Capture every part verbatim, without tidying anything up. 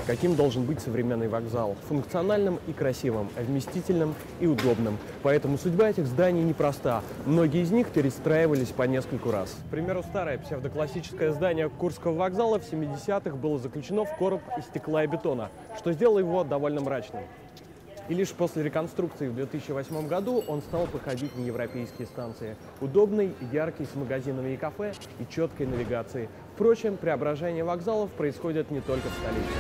каким должен быть современный вокзал. Функциональным и красивым, вместительным и удобным. Поэтому судьба этих зданий непроста. Многие из них перестраивались по нескольку раз. К примеру, старое псевдоклассическое здание Курского вокзала в семидесятых было заключено в короб из стекла и бетона, что сделало его довольно мрачным. И лишь после реконструкции в две тысячи восьмом году он стал походить на европейские станции. Удобный, яркий, с магазинами и кафе и четкой навигацией. Впрочем, преображение вокзалов происходит не только в столице.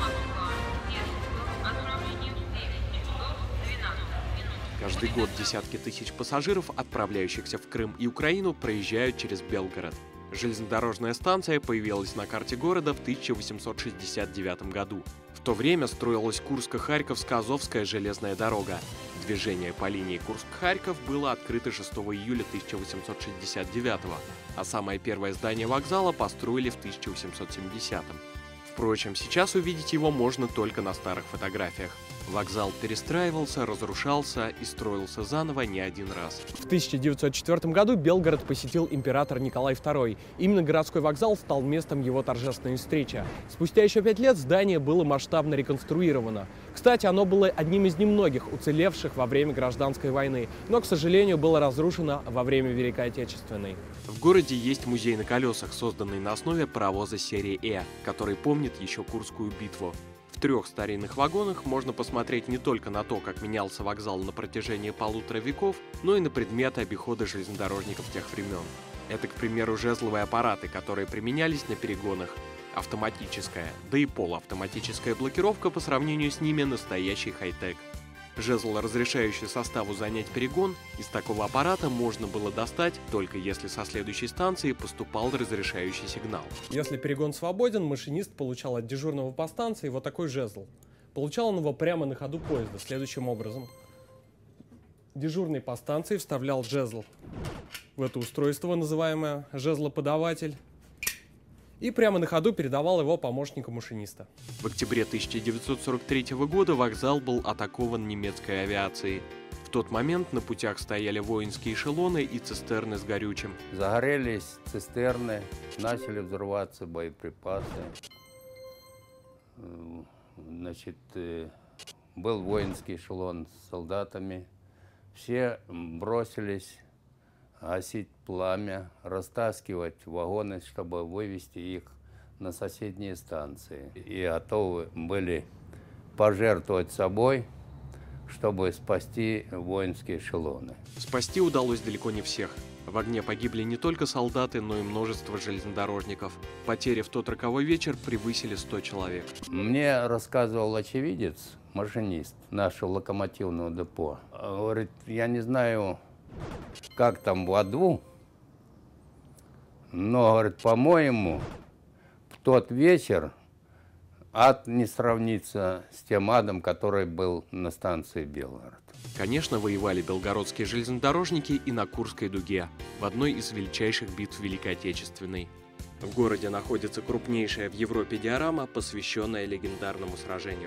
Каждый год десятки тысяч пассажиров, отправляющихся в Крым и Украину, проезжают через Белгород. Железнодорожная станция появилась на карте города в тысяча восемьсот шестьдесят девятом году. В то время строилась Курско-Харьковско-Азовская железная дорога. Движение по линии Курск-Харьков было открыто шестого июля тысяча восемьсот шестьдесят девятого, а самое первое здание вокзала построили в тысяча восемьсот семидесятом. Впрочем, сейчас увидеть его можно только на старых фотографиях. Вокзал перестраивался, разрушался и строился заново не один раз. В тысяча девятьсот четвёртом году Белгород посетил император Николай второй. Именно городской вокзал стал местом его торжественной встречи. Спустя еще пять лет здание было масштабно реконструировано. Кстати, оно было одним из немногих уцелевших во время гражданской войны, но, к сожалению, было разрушено во время Великой Отечественной. В городе есть музей на колесах, созданный на основе паровоза серии Э, который помнит еще Курскую битву. В трех старинных вагонах можно посмотреть не только на то, как менялся вокзал на протяжении полутора веков, но и на предметы обихода железнодорожников тех времен. Это, к примеру, жезловые аппараты, которые применялись на перегонах. Автоматическая, да и полуавтоматическая блокировка по сравнению с ними настоящий хай-тек. Жезл, разрешающий составу занять перегон, из такого аппарата можно было достать только если со следующей станции поступал разрешающий сигнал. Если перегон свободен, машинист получал от дежурного по станции вот такой жезл. Получал он его прямо на ходу поезда следующим образом. Дежурный по станции вставлял жезл в это устройство, называемое жезлоподаватель, и прямо на ходу передавал его помощнику машиниста. В октябре тысяча девятьсот сорок третьего года вокзал был атакован немецкой авиацией. В тот момент на путях стояли воинские эшелоны и цистерны с горючим. Загорелись цистерны, начали взрываться боеприпасы. Значит, был воинский эшелон с солдатами. Все бросились гасить пламя, растаскивать вагоны, чтобы вывести их на соседние станции. И готовы были пожертвовать собой, чтобы спасти воинские эшелоны. Спасти удалось далеко не всех. В огне погибли не только солдаты, но и множество железнодорожников. Потери в тот роковой вечер превысили сто человек. Мне рассказывал очевидец, машинист нашего локомотивного депо. Говорит, я не знаю, как там в аду, но, говорит, по-моему, в тот вечер ад не сравнится с тем адом, который был на станции Белгород. Конечно, воевали белгородские железнодорожники и на Курской дуге, в одной из величайших битв Великой Отечественной. В городе находится крупнейшая в Европе диорама, посвященная легендарному сражению.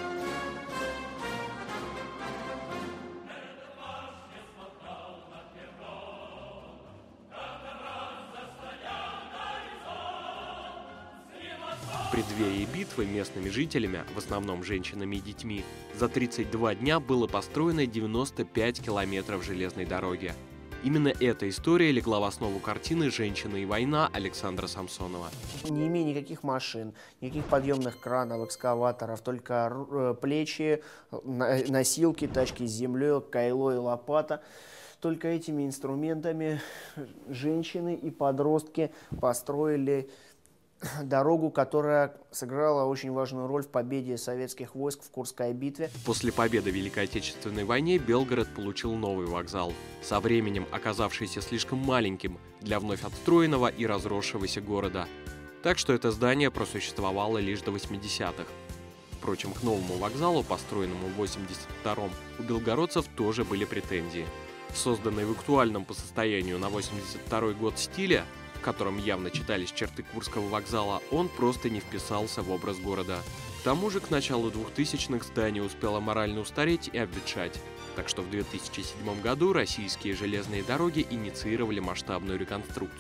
В преддверии битвы местными жителями, в основном женщинами и детьми, за тридцать два дня было построено девяносто пять километров железной дороги. Именно эта история легла в основу картины «Женщина и война» Александра Самсонова. Не имея никаких машин, никаких подъемных кранов, экскаваторов, только плечи, носилки, тачки с землей, кайло и лопата. Только этими инструментами женщины и подростки построили дорогу, которая сыграла очень важную роль в победе советских войск в Курской битве. После победы в Великой Отечественной войне Белгород получил новый вокзал, со временем оказавшийся слишком маленьким для вновь отстроенного и разросшегося города. Так что это здание просуществовало лишь до восьмидесятых. Впрочем, к новому вокзалу, построенному в восемьдесят втором, у белгородцев тоже были претензии. Созданный в актуальном по состоянию на восемьдесят второй год стиле, в котором явно читались черты Курского вокзала, он просто не вписался в образ города. К тому же к началу двухтысячных здание успело морально устареть и обветшать. Так что в две тысячи седьмом году российские железные дороги инициировали масштабную реконструкцию.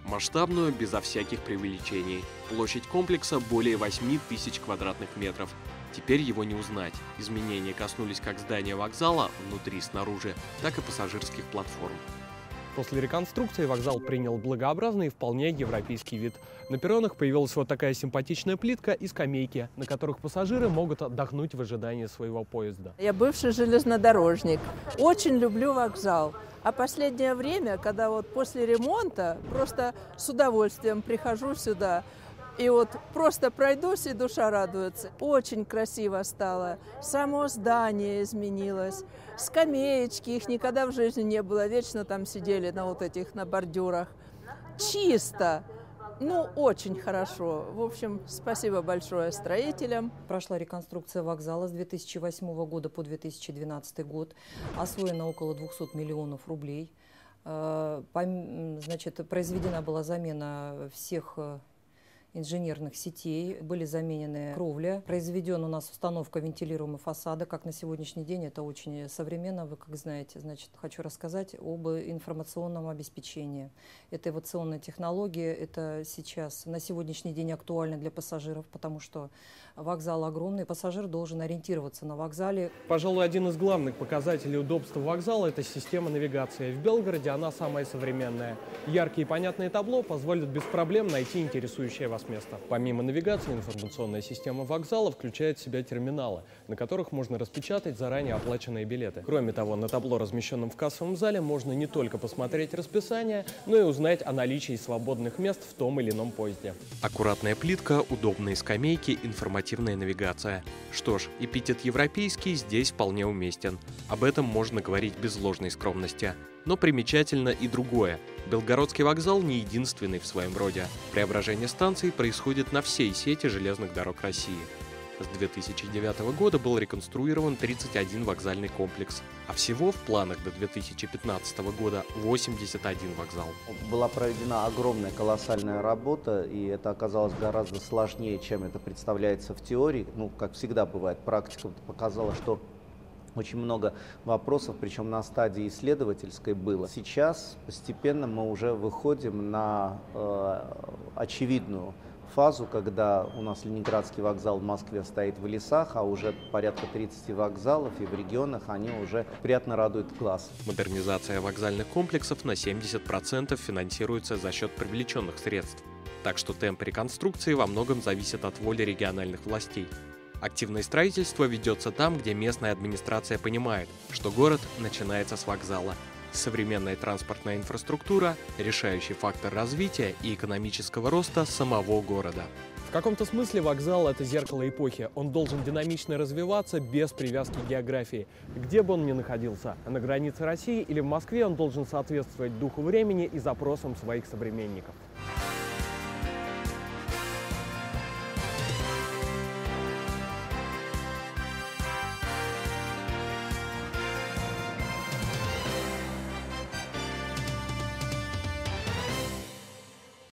Масштабную, безо всяких преувеличений. Площадь комплекса более восьми тысяч квадратных метров. Теперь его не узнать. Изменения коснулись как здания вокзала, внутри и снаружи, так и пассажирских платформ. После реконструкции вокзал принял благообразный и вполне европейский вид. На перронах появилась вот такая симпатичная плитка и скамейки, на которых пассажиры могут отдохнуть в ожидании своего поезда. Я бывший железнодорожник. Очень люблю вокзал. А последнее время, когда вот после ремонта, просто с удовольствием прихожу сюда. И вот просто пройдусь, и душа радуется. Очень красиво стало. Само здание изменилось. Скамеечки, их никогда в жизни не было. Вечно там сидели на вот этих, на бордюрах. Чисто. Ну, очень хорошо. В общем, спасибо большое строителям. Прошла реконструкция вокзала с две тысячи восьмого года по две тысячи двенадцатый год. Освоено около двухсот миллионов рублей. Значит, произведена была замена всех инженерных сетей, были заменены кровля, произведена у нас установка вентилируемого фасада, как на сегодняшний день это очень современно, вы как знаете. Значит, хочу рассказать об информационном обеспечении. Это инновационная технология, это сейчас на сегодняшний день актуально для пассажиров, потому что вокзал огромный, пассажир должен ориентироваться на вокзале. Пожалуй, один из главных показателей удобства вокзала – это система навигации. В Белгороде она самая современная. Яркие и понятные табло позволят без проблем найти интересующее вас место. Помимо навигации, информационная система вокзала включает в себя терминалы, на которых можно распечатать заранее оплаченные билеты. Кроме того, на табло, размещенном в кассовом зале, можно не только посмотреть расписание, но и узнать о наличии свободных мест в том или ином поезде. Аккуратная плитка, удобные скамейки, информативная навигация. Что ж, эпитет «европейский» здесь вполне уместен. Об этом можно говорить без ложной скромности. Но примечательно и другое. Белгородский вокзал не единственный в своем роде. Преображение станций происходит на всей сети железных дорог России. С две тысячи девятого года был реконструирован тридцать один вокзальный комплекс, а всего в планах до две тысячи пятнадцатого года восемьдесят один вокзал. Была проведена огромная колоссальная работа, и это оказалось гораздо сложнее, чем это представляется в теории. Ну, как всегда бывает, практика показала, что очень много вопросов, причем на стадии исследовательской было. Сейчас постепенно мы уже выходим на э, очевидную фазу, когда у нас Ленинградский вокзал в Москве стоит в лесах, а уже порядка тридцати вокзалов, и в регионах они уже приятно радуют глаз. Модернизация вокзальных комплексов на семьдесят процентов финансируется за счет привлеченных средств. Так что темп реконструкции во многом зависит от воли региональных властей. Активное строительство ведется там, где местная администрация понимает, что город начинается с вокзала. Современная транспортная инфраструктура – решающий фактор развития и экономического роста самого города. В каком-то смысле вокзал – это зеркало эпохи. Он должен динамично развиваться без привязки к географии. Где бы он ни находился – на границе России или в Москве, он должен соответствовать духу времени и запросам своих современников.